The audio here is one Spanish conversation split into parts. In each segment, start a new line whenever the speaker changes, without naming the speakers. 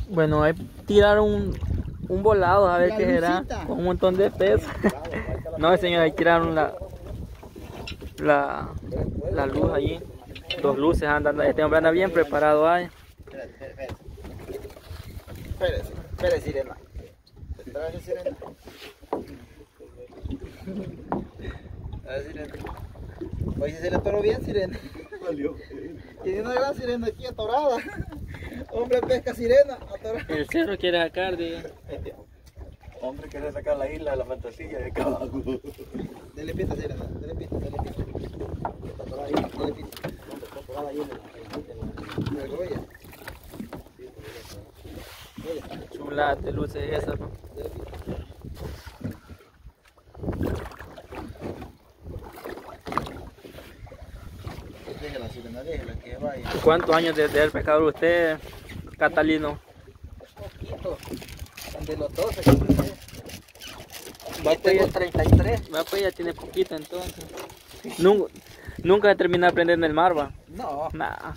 Bueno, ahí tiraron un volado, a ver
La
qué será,
lucita.
con un montón de peso. No, señor, ahí tiraron la luz allí. Dos luces andan, este hombre anda bien preparado ahí.
Espérese, Sirena. Espérese, Sirena. Sirena. Oye, si se le atoró bien, Sirena. Tiene una gran sirena aquí atorada. Hombre pesca sirena atorada.
El cerro quiere sacar, diga.
Hombre, quiere sacar la isla de la fantasía de caballo.
Dele pista, Sirena. Dele pista. Está atorada ahí. Dele pista. Está atorada ahí en la argolla.
Chulada de luces esas, ¿no?
Dele pista. Déjela, Sirena, déjela que vaya.
¿Cuántos años de haber pescado usted, Catalino?
Poquito. De los 12 que empecé.
Va,
Yo tengo
pues,
33.
va, pues ya tiene poquito entonces. Nunca he terminado de aprender en el mar, va.
No.
Nah.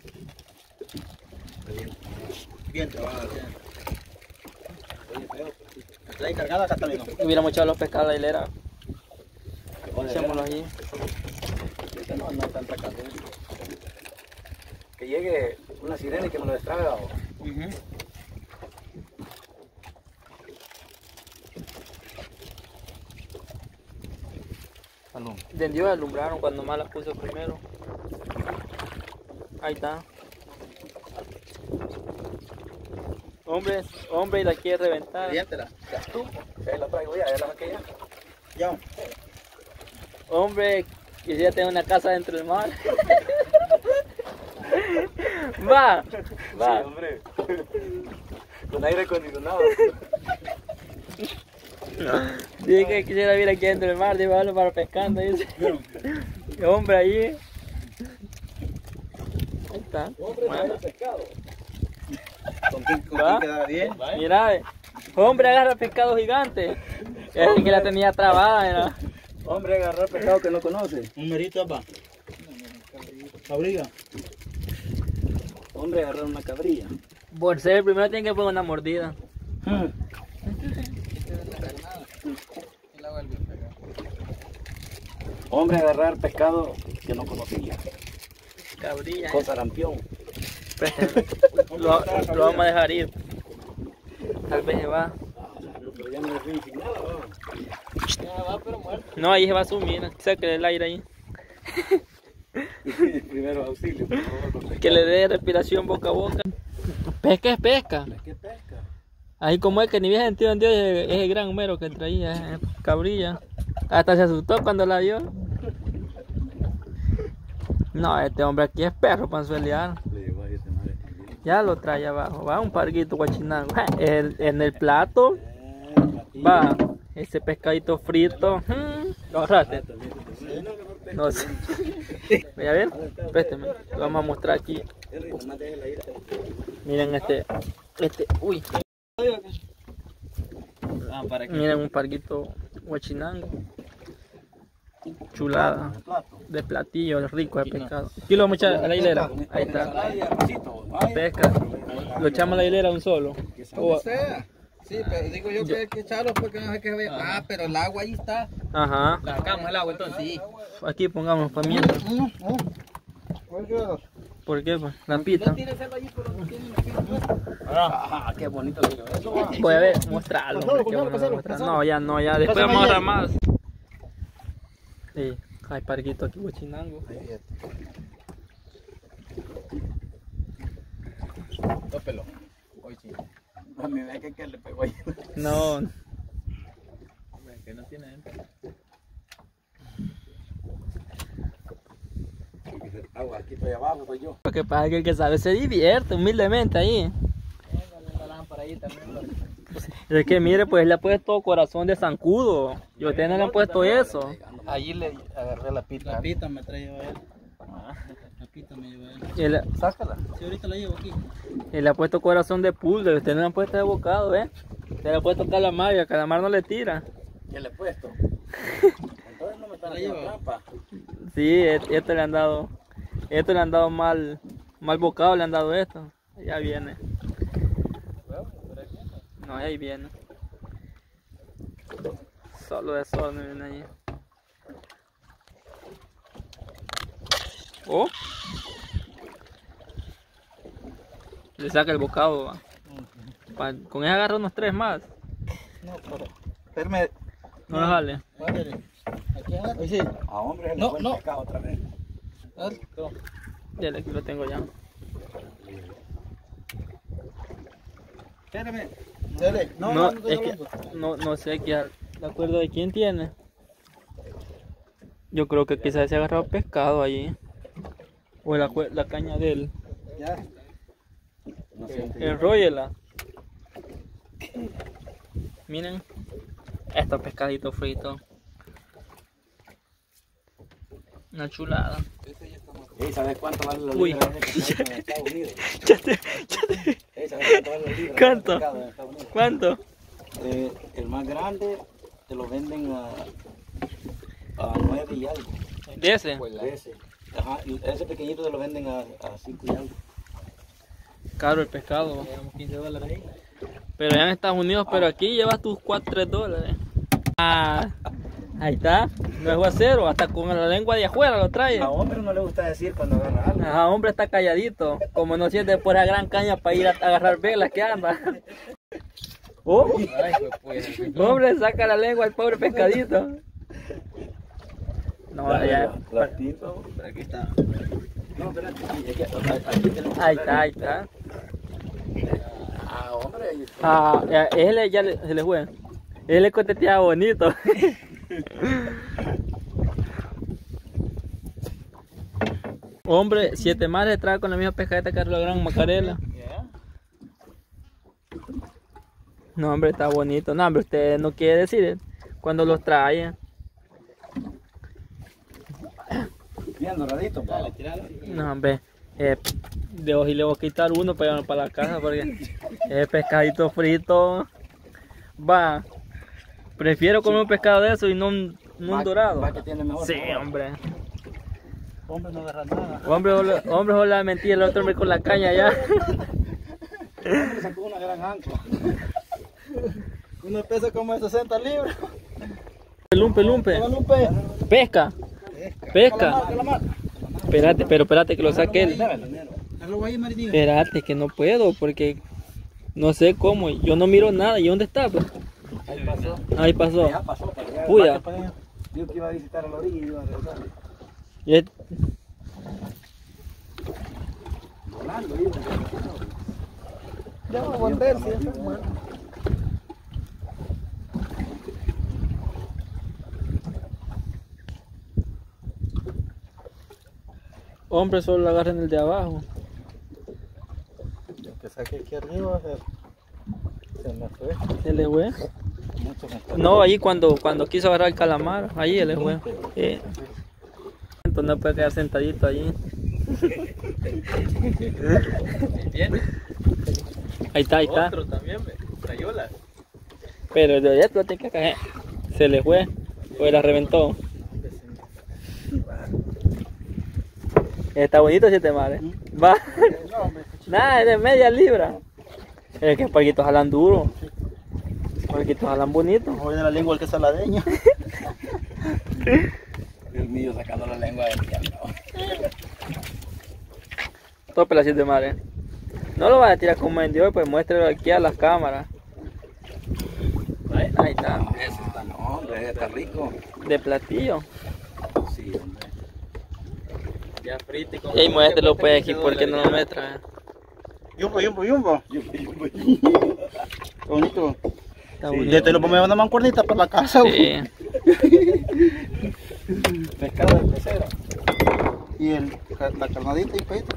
Bien trabajado, bien. ¿La encargada, Catalino?
Hubiéramos echado los pescados a la hilera. Echémoslos allí.
No hay tanta calor. Que llegue una sirena y que me lo distraiga.
De Dios alumbraron cuando más las puso primero. Ahí está. Hombre, y la quiere reventar.
Reviéntela.
Ya tú. Ya la traigo ya la saqué ya.
Ya.
Hombre, quisiera tener una casa dentro del mar. Va.
Sí, hombre. Con aire acondicionado.
Dije que quisiera vivir aquí dentro del mar, llevarlo para pescando. Dice. Hombre, ahí. Ahí está. Bueno.
pescado.
¿Con quién
Va.
quedaba bien?
Mira, hombre, agarra pescado gigante. Es el que la tenía trabada, mira.
Hombre, agarrar pescado que no conoce.
Un merito, papá. Cabrilla.
Hombre, agarrar una cabrilla.
Por ser el primero tiene que poner una mordida.
Hombre, agarrar pescado que no conocía.
Cabrilla.
Con sarampión.
Lo vamos a dejar ir. Tal vez se va.
Pero ya no le fui sin nada,
No, ahí se va a sumir. Saque el aire ahí.
Primero auxilio, por favor.
Que le dé respiración boca a boca. Pesca es pesca.
¿Qué pesca?
Ahí como es que ni bien sentido en Dios es el gran mero que traía, cabrilla. Hasta se asustó cuando la vio. No, este hombre aquí es perro para suelear.
Le llevó a ese madre.
Ya lo trae abajo, va un parguito guachinango. En el plato, va ese pescadito frito. Lo agarraste. No sé. Voy a ver, présteme. Lo vamos a mostrar aquí. Miren uy. Miren un parguito guachinango. Chulada. De platillo rico de pescado. Aquí lo vamos a echar a la hilera. Ahí está. Pesca. Lo echamos a la hilera un solo.
Como sea. Sí, pero digo yo que hay que echarlo porque no sé qué ve. Ah, pero el agua ahí está.
Ajá.
La sacamos el agua entonces. Sí.
Aquí pongamos pimienta. ¿Por qué? Pues? La pita.
No tiene cerdo allí, pero no tiene aquí.
Ah, qué bonito que eso.
Voy a ver, mostrarlo. hombre, qué bueno mostrar. No, ya no, ya después vamos a agarrar más. Sí, hay parguito aquí, guachinango.
Tópelo. Hoy sí.
A mí ve que le pegó ahí.
No,
Que no tiene gente.
Agua, aquí estoy abajo, soy yo.
lo que pasa es que el que sabe se divierte humildemente ahí.
La lámpara ahí también.
Es que mire, pues le ha puesto corazón de zancudo. Y ustedes no le han puesto eso.
Allí le agarré la pita.
La pita me trae a él. La pita me lleva él.
Sácala.
Sí, ahorita la llevo aquí.
Y le ha puesto corazón de pulga. Y ustedes no le han puesto de bocado, ¿eh? Usted le ha puesto calamar y al calamar no le tira.
¿Qué le he puesto? Entonces no me están haciendo trampa.
Sí, esto le han dado mal bocado, le han dado esto. Ya viene. No, ahí viene. Solo de sol me viene ahí. Oh. Le saca el bocado, va. Con ese agarra unos 3 más.
No, pero...
No lo jale.
Aquí agarra. Sí.
A hombres
No, no.
pescado otra vez.
Ya aquí lo tengo ya.
Espérame.
Dale.
No, es que no sé qué de acuerdo de quién tiene. Yo creo que quizás se ha agarrado pescado allí. O la caña de él.
Ya.
No sé.
Enróllela. Miren. Estos pescaditos fritos. Una chulada.
¿Y sabes cuánto vale la
Uy.
libra de pescado en Estados Unidos? ¿Sabes cuánto vale la libra
¿Cuánto?
de pescado en Estados Unidos?
¿Cuánto?
El más grande te lo venden a 9 y algo.
¿De ese?
De ese. Ajá, y ese pequeñito te lo venden a 5 y algo.
Caro el pescado.
Llevamos $15 ahí.
Pero allá en Estados Unidos, pero aquí llevas tus $4-3. Ah, ahí está. No es guacero, hasta con la lengua de afuera lo trae.
A hombre no le gusta decir cuando agarra algo.
Ajá, hombre está calladito. Como no siente por esa gran caña para ir a agarrar velas que anda. Oh, hombre, saca la lengua al pobre pescadito. No, ya.
La tinta, aquí está. No, espérate, aquí tenemos.
Ahí está.
Ah, hombre.
Ah, él ya se le fue. Él le coteteaba bonito. Hombre, 7 más le trae con la misma pescadita que la gran Macarela. No, hombre, está bonito. No, hombre, usted no quiere decir cuando los trae.
Bien doradito, dale, tiralo.
No, hombre, de hoy le voy a quitar uno para llevarlo para la casa porque el pescadito frito va. Prefiero comer un pescado de eso y no un dorado.
Va que tiene mejor
Sí,
sabor.
hombre.
Hombre no agarra nada.
Hombre, hola, mentira, el otro hombre con la caña ya.
Hombre sacó una gran ancla.
Uno pesa como de 60 libras.
Lumpe.
Lumpe.
Pesca.
Calamar.
Espérate que lo saque él.
Hazlo ahí, Marinillo.
Espérate que no puedo porque no sé cómo. Yo no miro nada. ¿Y dónde está? Pues?
Ahí pasó.
Ahí pasó.
Ya pasó, pero ya.
Puya.
Dijo que iba a visitar a la orilla y iba a regresar.
Y es-
Volando, iba.
Ya va a volverse.
Hombre, solo lo agarran el de abajo.
Lo que saqué aquí arriba se me fue.
Se le fue.
Mucho mejor.
No, ahí cuando quiso agarrar el calamar, ahí se le fue. Entonces no puede quedar sentadito allí. Ahí está.
Otro también, Crayolas.
Pero de allá tú tienes que caer. Se le fue. O la reventó. Está bonito 7 mares. Va. Nada, es de media libra. Es que parquitos jalan duro. Parquitos jalan bonito.
Voy de la lengua al que es saladeño.
El mío sacando la lengua del diablo.
Tope las 7 mares. No lo vas a tirar como en Dios, pues muéstralo aquí a las cámaras. Ahí está.
Ese está, no, hombre, ese está rico.
De platillo.
Sí, hombre.
Ya frito y con...
Y ahí muéstralo pues aquí porque no lo me trae.
Yumbo. Qué bonito.
Está
Sí,
bonito.
ya te lo pongo una mancuernita para la casa.
Sí.
Pescado de pecera.
Y la carnadita y peito.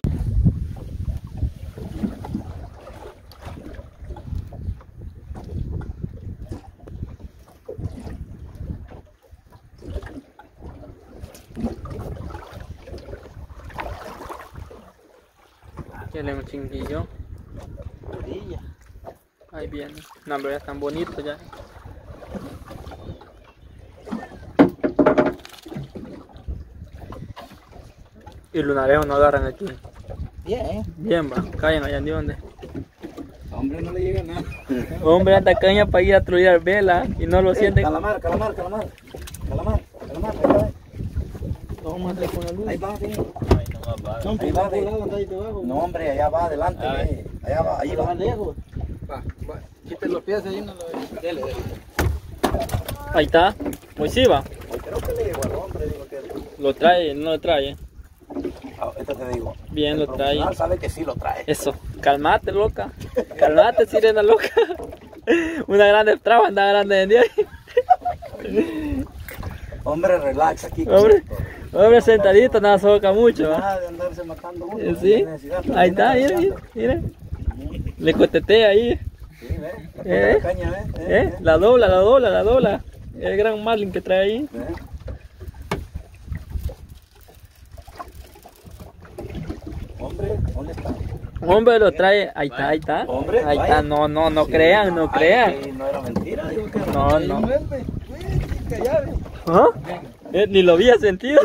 Que le un chinguillo.
Orilla.
Ahí viene. No, hombre, ya están bonitos ya. Y lunarejos no agarran aquí.
Bien.
Bien, va. Callen allá de dónde.
Hombre,
Hombre, no le llega nada.
Hombre, anda caña para ir a trullar vela y no lo siente.
Calamar. Calamar, ahí va.
Tómate con la luz.
Ahí va, sí.
No,
Ahí va, ve.
ahí debajo.
No, hombre, allá va, adelante, ve. Allá va, ahí va.
lejos. Va. Quite los pies ahí, no lo dele.
Ahí está. Pues sí va.
Creo que le llegó al hombre, digo que...
Lo trae, no lo trae.
Esto te digo.
Bien, lo
El
trae.
profesional sabe que sí lo trae.
Eso. Calmate, loca. Calmate, sirena loca. Una grande traba, anda grande en día.
Hombre, relax aquí.
Hombre sentadito, nada soca mucho.
Nada de andarse matando uno.
Sí. Ahí está, mira. Le cotetea ahí.
Sí, ve. La caña, ve.
La dobla. El gran marlin que trae ahí.
Ve. Hombre, ¿dónde está?
Hombre, lo trae. Ahí está.
Hombre,
ahí
vaya.
está. No crean.
Ay, no era mentira, digo que
No. ¿Ah? Ni lo había sentido.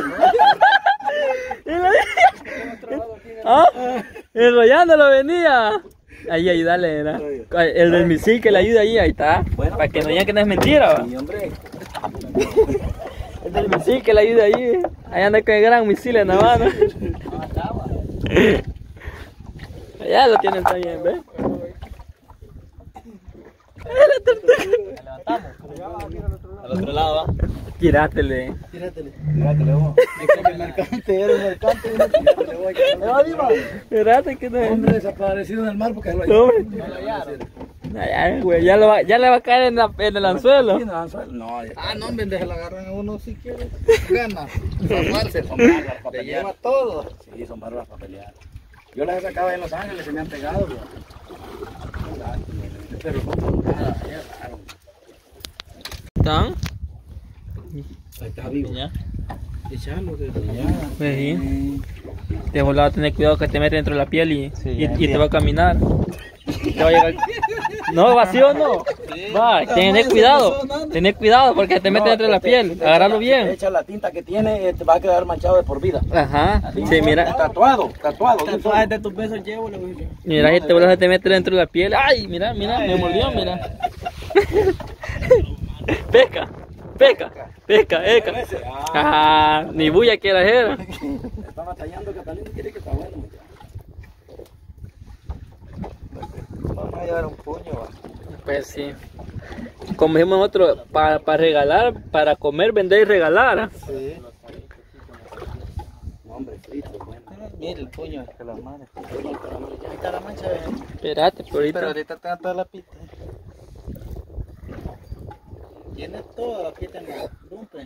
¿Ah? Enrollándolo venía. Ahí, ayúdale, era. El del misil que le ayuda ahí está.
Bueno,
para que no digan que no es mentira, va.
sí, hombre.
El del misil que le ayuda ahí. Ahí anda con el gran misil en la mano. Allá lo tienen también, ¿ves?
Al otro lado va.
Tírátele.
Tírátele vos.
El mercante, era el mercante.
Tírate que no.
Hombre desaparecido en el mar porque lo
Hombre. Allá, güey, ya le va a caer en el anzuelo.
No,
No, hombre, déjala agarrar a uno si quiere. Gana.
son bárbaras para
Le
pelear.
lleva todo.
Sí, son bárbaras para pelear. Yo las he sacado en Los Ángeles, se me han pegado. Bro. Pero nada, ya raro.
¿Están?
Ahí está vivo.
Ya.
Echalo,
Pues sí. De volado tener cuidado que te mete dentro de la piel y te va a caminar. Te va a llegar... No, vacío no. Va, tener cuidado porque te mete dentro de la piel. Agárralo bien.
Echa la tinta que tiene, te va a quedar manchado de por vida.
Ajá. Sí, mira.
Tatuado.
Tatuajes de tus besos llevo, le voy a decir.
Mira, si te vuelves a te meter dentro de la piel. Ay, mira, me mordió, mira. Pesca. Ah, ni bulla que era.
Está batallando Catalina, quiere que está bueno.
Vamos a llevar un puño, va.
Pues sí. Como dijimos nosotros, para regalar, para comer, vender y regalar.
Sí.
Hombre, frito, bueno.
Mira el puño de calamares. Ahí está la mancha.
Espérate,
Pero ahorita tengo toda la pita. Tiene toda la pita en la lumbre.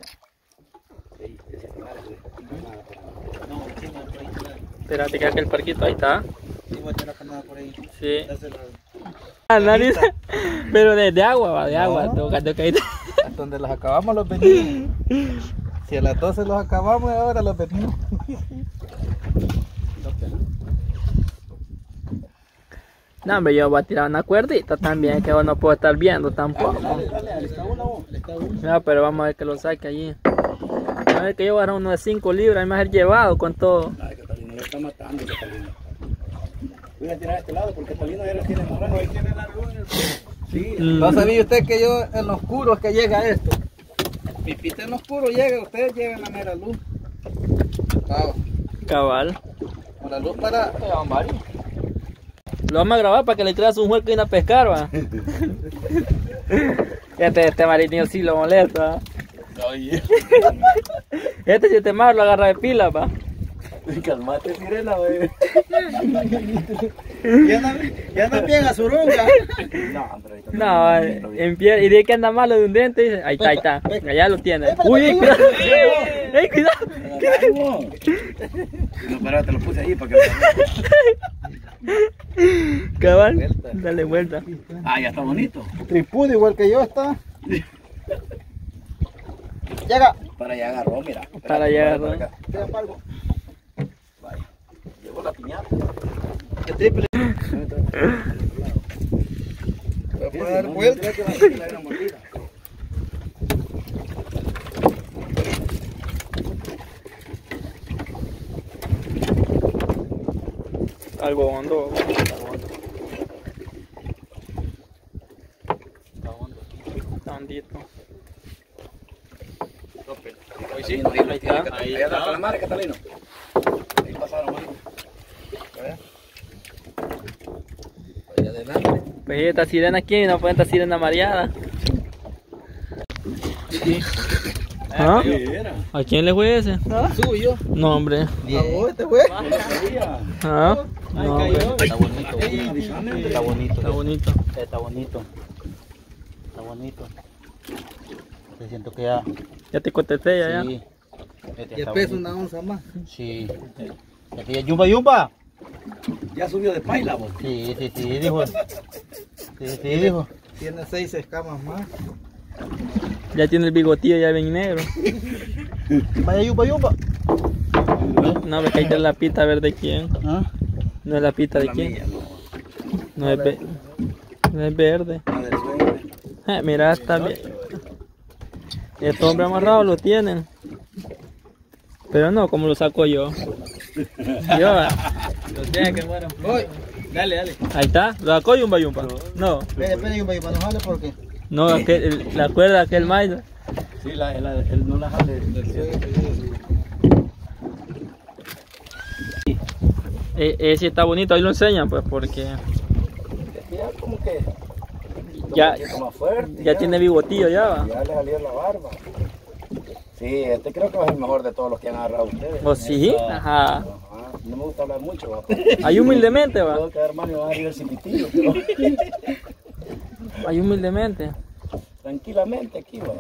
No, sí, no, por ahí está.
Espérate que aquel parquito, ahí está.
Sí, voy a tener la panada por ahí.
Sí.
Dásela.
Nariz, pero de agua, va, de agua. Tocando que ahí está.
Donde los acabamos los venimos. Si a las 12 los acabamos, ahora los venimos.
No, hombre, yo voy a tirar una cuerdita también, que no puedo estar viendo tampoco.
Dale, está uno.
No, pero vamos a ver que lo saque allí. A ver que yo agarro uno de 5 libras, hay más el llevado con todo.
Ay, Catalina, lo está matando, Catalina. Voy a tirar a este lado porque Catalina ya lo tiene amarrado. Ahí tiene la luz. Sí.
¿No sabía usted que yo en lo oscuro es que llega esto? Mi pita en lo oscuro llega, ustedes llegan a mera luz.
Cabal.
Con la luz para...
Lo vamos a grabar para que le creas un hueco y ir a pescar, va. Este marinillo sí lo molesta.
Oye.
Este si este mar lo agarra de pila, va.
Calmate, sirena, güey.
Ya anda bien a surunga.
No, hombre.
No, en pie, y de que anda malo de un diente, dice, ahí está, allá lo tiene. Uy, cuidado, cuidado.
No, pero te lo puse ahí para que
Cabal, dale vuelta.
Ah, ya está bonito.
Tripudo igual que yo está. Llega.
Para allá agarró, mira.
Para allá agarró.
Queda palmo.
Vaya. Llegó la piñata.
El triple. Voy a dar vuelta.
Algo hondo. hondito.
Hoy sí, ahí está. Ahí está la madre, Catalino. Ahí pasaron, mano. Ahí adelante.
Pues esta sirena aquí, no puede esta sirena mareada. ¿Ah? ¿A quién le fue ese?
Suyo.
No, hombre.
¿A este fue?
¿Ah? No, hombre.
Está bonito. Está bonito.
Está bonito.
Está bonito. Está bonito. Te siento que ya.
Ya te contesté ya.
Sí.
Ya pesa una onza más.
Sí. Aquí ya yumba yumba. Ya subió de paila, vos. Sí, dijo. Sí, dijo.
Tiene 6 escamas más.
Ya tiene el bigotillo ya bien negro.
Vaya yumba yumba.
No, me caíste la pita a ver de quién.
¿Ah?
No es la pita de quién. No es, no es verde. Mira, está bien. Este hombre amarrado lo tienen. Pero no, como lo saco yo. Yo, lo tiene que bueno. Dale. Ahí está, lo sacó Yumba Yumba. No.
Espera, Yumba Yumba, no jale porque.
No, la cuerda aquel maíz.
Sí, él no la jale.
Ese está bonito, ahí lo enseñan pues porque
Ya como que
ya,
más fuerte,
ya tiene bigotillo ya va.
Ya le salió la barba. Sí, este creo que va a ser el mejor de todos los que han agarrado ustedes.
¿O sí? Ajá.
No me gusta hablar mucho, va.
Ahí humildemente va.
Puedo quedar mal y van a arriba el cipitillo, pero
Ahí humildemente.
tranquilamente aquí, va.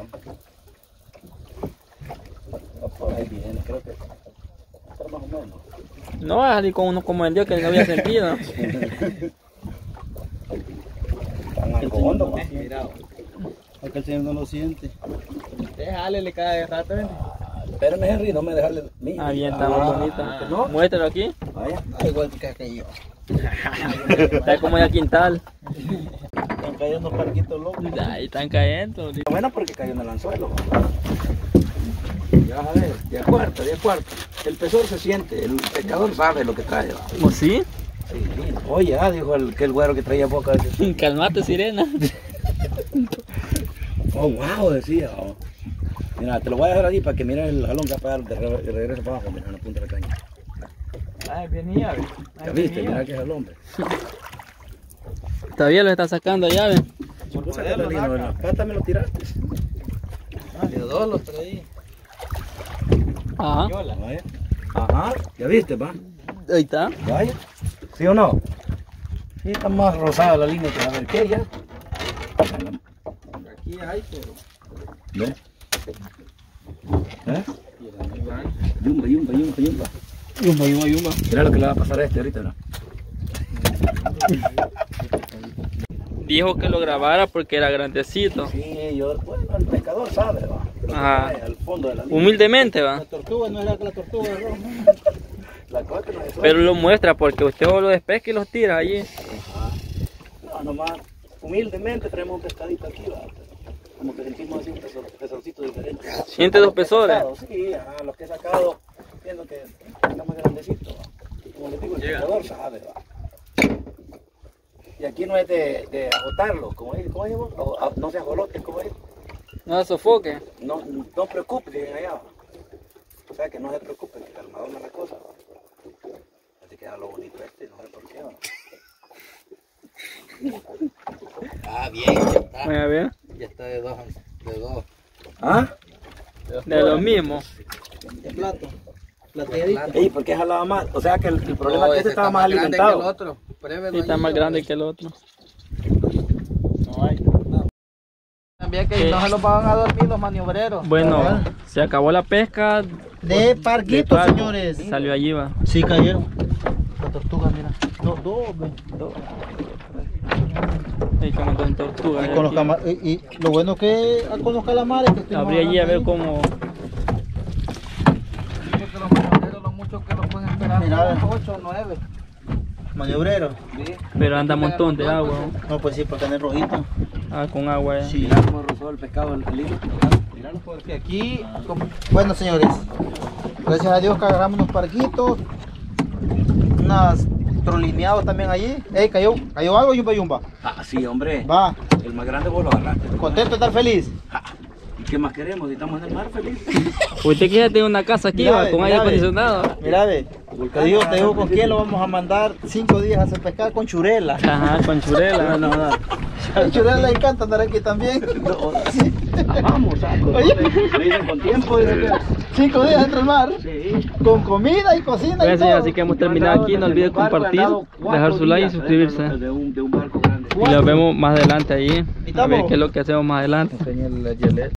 Por ahí viene, creo que está más o menos.
No va a salir con uno como el Dios que no había sentido.
Están algo hondo, va. Acá el señor no lo siente.
Déjale cada rato.
Espérame, Henry, no me dejarle.
Ah, bien, está más bonito.
¿No?
Muéstralo aquí.
Vaya.
Igual que yo.
Está como ya quintal.
Están cayendo parquitos locos.
Ahí están cayendo.
Bueno, porque cayó en el anzuelo. Ya vas a ver, 10 cuartos. El pesor se siente, el pescador sabe lo que trae. ¿Va?
¿O sí?
Sí. Oye, dijo el guero que traía boca.
Calmate, sirena.
Oh, wow, decía. Oh. Mira, te lo voy a dejar ahí para que mires el jalón que va a pegar de regreso para abajo, mira, en la punta de la caña.
Ay, bien llave.
¿Ya viste? Mira que jalón, hombre.
Todavía lo está sacando llave.
En las patas me lo tiraste.
De dos los traí.
Ajá.
Vaya. Ajá, ¿ya viste, va?
Ahí está.
Vaya. ¿Sí o no? Sí, está más rosada la línea que a ver qué ya.
Aquí hay, pero.
¿Ve? ¿Eh? Yumba.
Yumba.
Mira lo que le va a pasar a este ahorita, ¿no?
Dijo que lo grabara porque era grandecito.
Sí, bueno, el pescador sabe, va.
Ajá.
Al fondo de la línea.
Humildemente va.
La tortuga no era la tortuga de rojo.
La cosa no es eso.
Pero lo muestra porque usted lo despesca y los tira allí.
No, nomás, humildemente traemos un pescadito aquí, va. Como que sentimos así un pesorcito diferente.
¿Siente dos pesores?
Sí, ajá, los que he sacado, viendo que está más grandecito, va. Como les digo, el pescador sabe, va. Y aquí no es de agotarlo, como es, no se ajolote, como es.
No se sofoque.
No preocupe, dicen allá, va. O sea, que no se preocupe, que calmadón es la cosa, va. Así queda lo bonito este, no sé por qué, va.
Ah, bien, ya está.
Voy a ver.
Ya está de dos.
¿Ah?
De lo mismo.
De plato. Plateadito.
Ey, ¿por qué jalaba más? O sea que el problema es que este estaba más alimentado.
otro.
Sí, está más grande que el otro.
No hay. También que no se los van a dormir los maniobreros.
Bueno, se acabó la pesca.
De parquito,
parco.
señores.
Salió allí va.
Sí, cayeron. La tortuga, mira. Dos.
Hay como con tortuga.
Y, con los y lo bueno que con los calamares que
Abrí allí a ver cómo.
Porque los maniobreros, lo mucho que los pueden esperar, mira, 8 o 9. Maniobrero.
Sí. Pero anda un montón de agua.
No, pues sí, porque anda en rojito.
Ah, con agua.
Sí.
Mirá cómo rozó el pescado el hilo. Míralo.
Porque aquí, bueno señores, gracias a Dios que agarramos unos parquitos, unas trolineados también allí. Ey, cayó algo, Yumba.
Ah, Sí, hombre.
Va.
El más grande vos lo agarraste.
Contento de estar feliz.
Ja. ¿Y qué más queremos? Si estamos en el mar feliz.
Usted quiere tener una casa aquí,
Mira,
va,
ve,
con
mira,
aire
ve.
acondicionado.
Mira, ve. Te digo con quién lo vamos a mandar 5 días a hacer pescar con Churela.
Ajá, con churela.
No.
A Churela le encanta andar aquí también. Sí.
Vamos, saco.
Oye.
Me dicen con tiempo. Dicen que... 5
días dentro del mar.
Sí.
Con comida y cocina
Bueno,
y
señor,
todo.
así que hemos terminado aquí. No olvide compartir, dejar su like y suscribirse.
De un barco grande.
Y nos vemos más adelante ahí. A ver
Estamos.
qué es lo que hacemos más adelante.
Enseña el